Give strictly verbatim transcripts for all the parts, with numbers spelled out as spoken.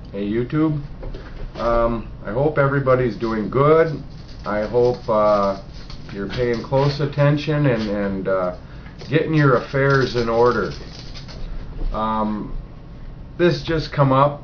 Hey YouTube, um, I hope everybody's doing good. I hope uh, you're paying close attention and, and uh, getting your affairs in order. Um, this just come up.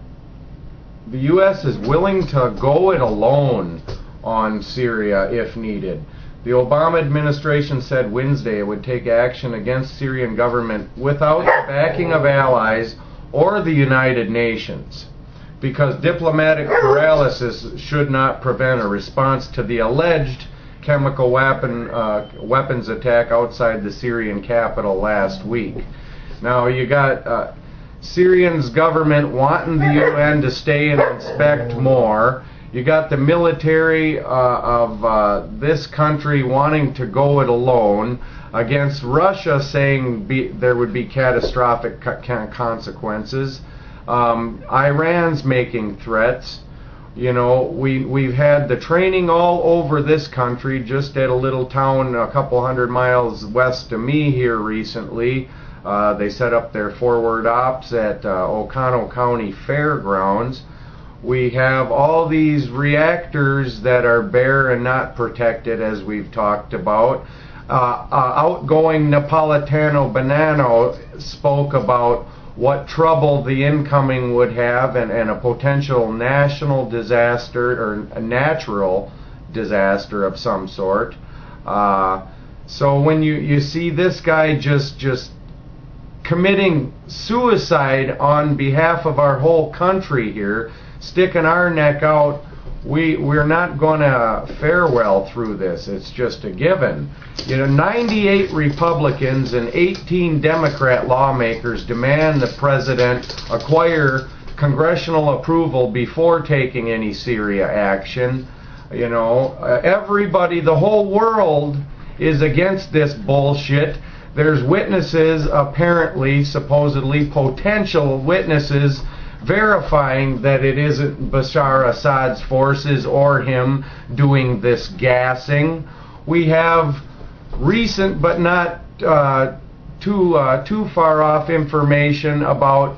The U S is willing to go it alone on Syria if needed. The Obama administration said Wednesday it would take action against Syrian government without the backing of allies or the United Nations, because diplomatic paralysis should not prevent a response to the alleged chemical weapon uh, weapons attack outside the Syrian capital last week. Now you got uh, Syrian's government wanting the U N to stay and inspect more. You got the military uh, of uh, this country wanting to go it alone, against Russia saying be, there would be catastrophic co consequences. Um, Iran's making threats. You know, we, we've had the training all over this country, just at a little town a couple hundred miles west of me here recently. Uh, they set up their forward ops at uh, Oconto County Fairgrounds. We have all these reactors that are bare and not protected, as we've talked about. Uh, uh, outgoing Napolitano Bonanno spoke about what trouble the incoming would have, and, and a potential national disaster or a natural disaster of some sort. Uh, so when you, you see this guy just just committing suicide on behalf of our whole country here, sticking our neck out, we we're not going to fare well through this. It's just a given. You know, ninety-eight Republicans and eighteen Democrat lawmakers demand the president acquire congressional approval before taking any Syria action. You know, uh, everybody, the whole world is against this bullshit. There's witnesses, apparently, supposedly potential witnesses, verifying that it isn't Bashar Assad's forces or him doing this gassing. We have recent but not uh, too uh, too far off information about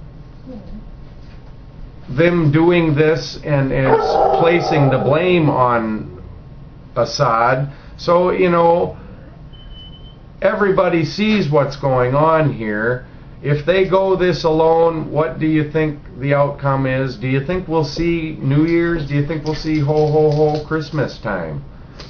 them doing this and, and placing the blame on Assad. So, you know, everybody sees what's going on here. If they go this alone, what do you think the outcome is? Do you think we'll see New Year's? Do you think we'll see ho ho ho Christmas time?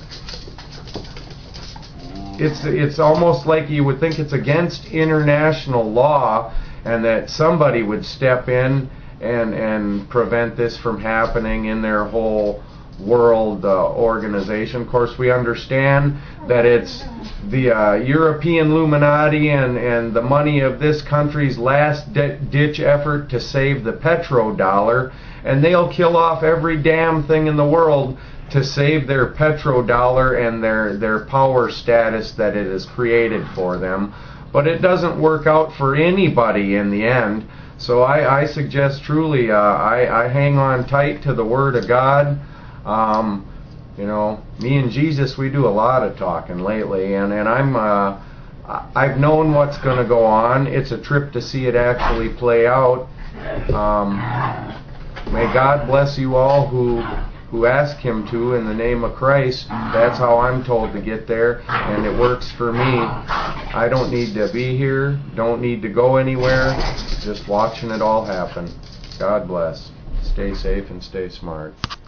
It's it's almost like you would think it's against international law, and that somebody would step in and and prevent this from happening in their whole world uh, organization. Of course, we understand that it's the uh, European Illuminati and, and the money of this country's last ditch effort to save the petrodollar, and they'll kill off every damn thing in the world to save their petrodollar and their, their power status that it has created for them. But it doesn't work out for anybody in the end. So I, I suggest truly uh, I, I hang on tight to the Word of God. Um, you know, me and Jesus, we do a lot of talking lately, and, and I'm, uh, I've known what's going to go on. It's a trip to see it actually play out. Um, may God bless you all who, who ask Him to in the name of Christ. That's how I'm told to get there, and it works for me. I don't need to be here, don't need to go anywhere, just watching it all happen. God bless. Stay safe and stay smart.